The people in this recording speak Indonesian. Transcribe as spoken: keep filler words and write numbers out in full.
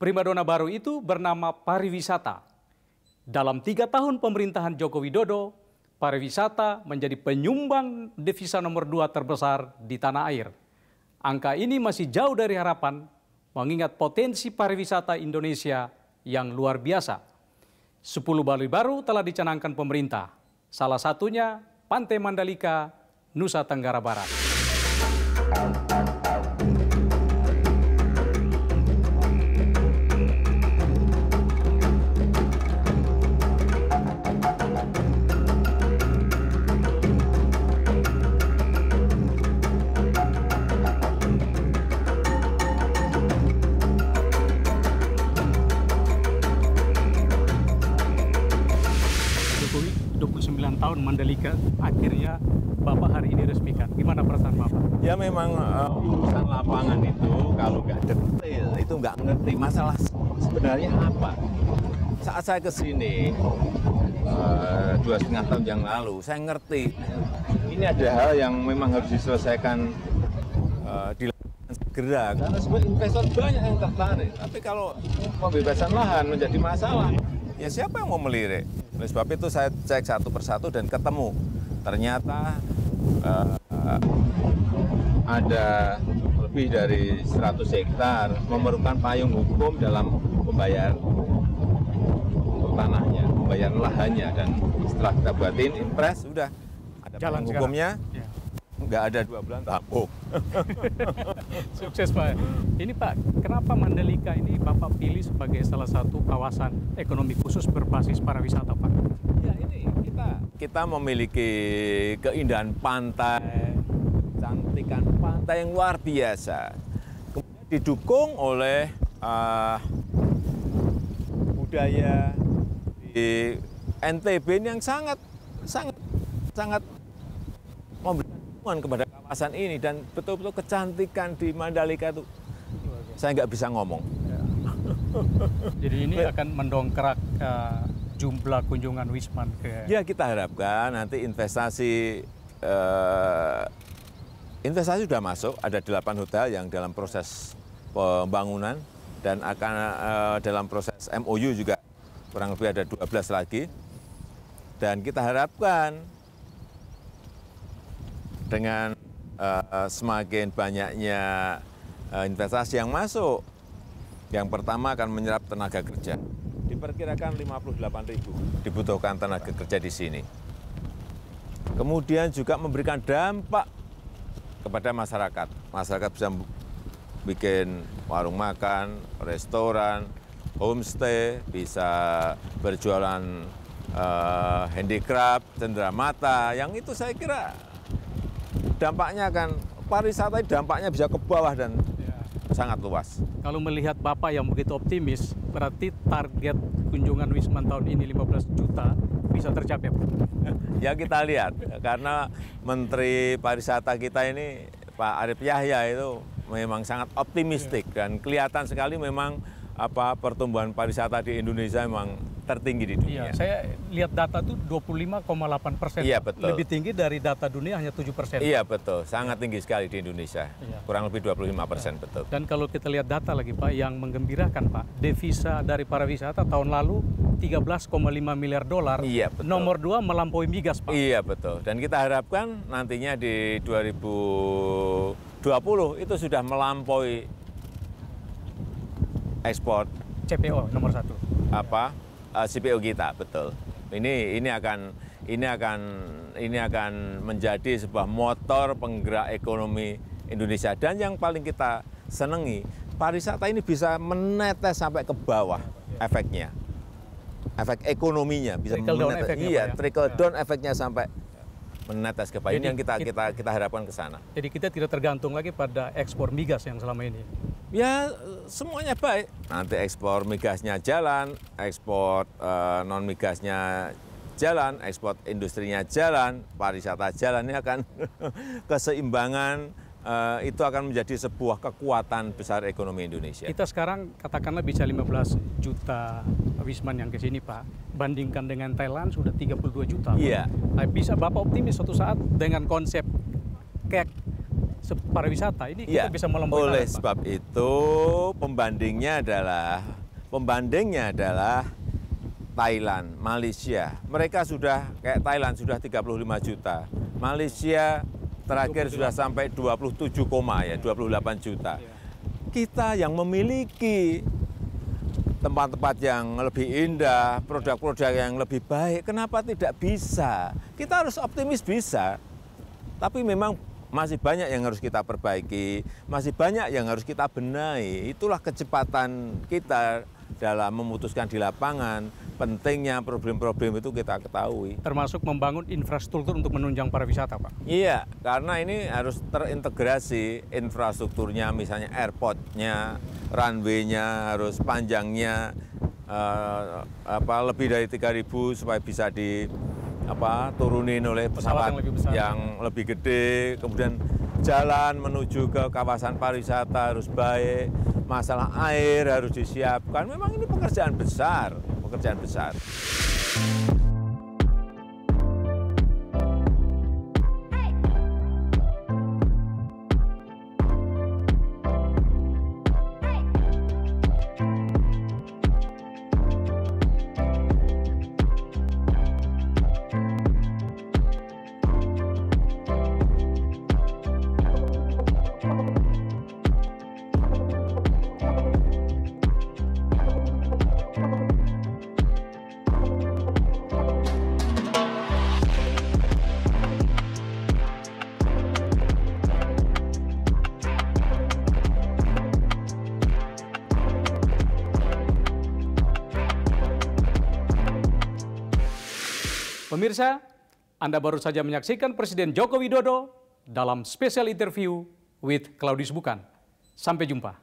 Primadona baru itu bernama pariwisata. Dalam tiga tahun pemerintahan Joko Widodo, pariwisata menjadi penyumbang devisa nomor dua terbesar di tanah air. Angka ini masih jauh dari harapan, mengingat potensi pariwisata Indonesia yang luar biasa. Sepuluh Bali baru telah dicanangkan pemerintah. Salah satunya Pantai Mandalika, Nusa Tenggara Barat. dua puluh sembilan tahun Mandalika, akhirnya Bapak hari ini resmikan. Gimana perasaan Bapak? Ya memang uh, urusan lapangan itu kalau nggak detail, itu nggak ngerti masalah sebenarnya apa. Saat saya ke sini uh, dua setengah tahun yang lalu, saya ngerti ini ada hal yang memang harus diselesaikan uh, dilakukan segera. Karena sebenarnya investor banyak yang tertarik. Tapi kalau pembebasan lahan menjadi masalah, ya siapa yang mau melirik? Oleh sebab itu saya cek satu persatu dan ketemu. Ternyata uh, ada lebih dari seratus hektar memerlukan payung hukum dalam pembayaran tanahnya, pembayaran lahannya. Dan setelah kita buatin impres, sudah ada Jalan payung hukumnya. Ya. Nggak ada dua bulan tampung. Sukses Pak. Ini Pak, kenapa Mandalika ini Bapak pilih sebagai salah satu kawasan ekonomi khusus berbasis pariwisata Pak? Ya ini kita kita memiliki keindahan pantai, cantikan pantai yang luar biasa. Kemudian didukung oleh uh, budaya di N T B yang sangat sangat sangat memberikan kepada kawasan ini, dan betul-betul kecantikan di Mandalika itu saya nggak bisa ngomong. Ya. Jadi ini akan mendongkrak uh, jumlah kunjungan Wisman ke... Ya kita harapkan nanti investasi uh, investasi sudah masuk, ada delapan hotel yang dalam proses pembangunan dan akan uh, dalam proses M O U juga kurang lebih ada dua belas lagi, dan kita harapkan dengan uh, semakin banyaknya uh, investasi yang masuk, yang pertama akan menyerap tenaga kerja. Diperkirakan lima puluh delapan ribu dibutuhkan tenaga kerja di sini. Kemudian juga memberikan dampak kepada masyarakat. Masyarakat bisa bikin warung makan, restoran, homestay, bisa berjualan uh, handicraft, cenderamata, yang itu saya kira dampaknya akan, pariwisata dampaknya bisa ke bawah dan ya, sangat luas. Kalau melihat Bapak yang begitu optimis, berarti target kunjungan Wisman tahun ini lima belas juta bisa tercapai. Ya kita lihat, karena Menteri Pariwisata kita ini Pak Arief Yahya itu memang sangat optimistik ya, dan kelihatan sekali memang apa pertumbuhan pariwisata di Indonesia memang tertinggi di dunia. Iya, saya lihat data itu dua puluh lima koma delapan persen. Iya, betul. Lebih tinggi dari data dunia hanya tujuh persen. Iya, betul. Sangat tinggi sekali di Indonesia. Iya. Kurang lebih dua puluh lima persen, iya, betul. Dan kalau kita lihat data lagi Pak, yang menggembirakan Pak, devisa dari pariwisata tahun lalu tiga belas koma lima miliar dolar. Iya, betul. Nomor dua melampaui migas Pak. Iya, betul. Dan kita harapkan nantinya di dua ribu dua puluh itu sudah melampaui ekspor C P O nomor satu. Apa? Uh, C P O kita, betul. Ini ini akan ini akan ini akan menjadi sebuah motor penggerak ekonomi Indonesia, dan yang paling kita senangi, pariwisata ini bisa menetes sampai ke bawah efeknya. Efek ekonominya bisa trickle down menetes. efeknya, iya, ya? trickle down efeknya sampai menetes ke bawah. Ini yang kita kita kita harapkan ke sana. Jadi kita tidak tergantung lagi pada ekspor migas yang selama ini. Ya semuanya baik. Nanti ekspor migasnya jalan, ekspor uh, non migasnya jalan, ekspor industrinya jalan, pariwisata jalan, ini akan keseimbangan uh, itu akan menjadi sebuah kekuatan besar ekonomi Indonesia. Kita sekarang katakanlah bisa lima belas juta Wisman yang ke sini Pak, bandingkan dengan Thailand sudah tiga puluh dua juta. Iya. Nah, bisa Bapak optimis suatu saat dengan konsep kayak pariwisata. Ini kita ya, bisa melompat. Oleh sebab itu pembandingnya adalah pembandingnya adalah Thailand, Malaysia. Mereka sudah kayak Thailand sudah tiga puluh lima juta. Malaysia terakhir sudah sampai dua puluh tujuh, ya, dua puluh delapan juta. Kita yang memiliki tempat-tempat yang lebih indah, produk-produk yang lebih baik, kenapa tidak bisa? Kita harus optimis bisa, tapi memang masih banyak yang harus kita perbaiki, masih banyak yang harus kita benahi. Itulah kecepatan kita dalam memutuskan di lapangan, pentingnya problem-problem itu kita ketahui. Termasuk membangun infrastruktur untuk menunjang pariwisata, Pak? Iya, karena ini harus terintegrasi infrastrukturnya, misalnya airport-nya, runway-nya, harus panjangnya uh, apa, lebih dari tiga ribu supaya bisa di apa, turunin oleh pesawat, pesawat yang, lebih besar, yang lebih gede. Kemudian jalan menuju ke kawasan pariwisata harus baik, masalah air harus disiapkan. Memang ini pekerjaan besar, pekerjaan besar. Pemirsa, Anda baru saja menyaksikan Presiden Joko Widodo dalam special interview with Claudius Bukan. Sampai jumpa.